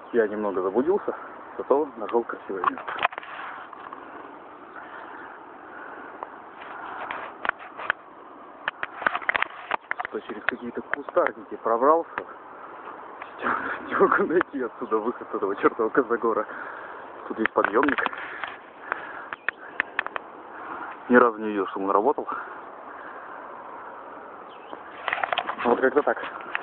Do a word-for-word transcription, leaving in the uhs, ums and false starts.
я немного заблудился, зато нашел красивое место. Что через какие-то кустарники пробрался. Не могу найти отсюда выход с этого чертова Козагора. Тут есть подъемник. Ни разу не видел, что он работал. Вот как-то так.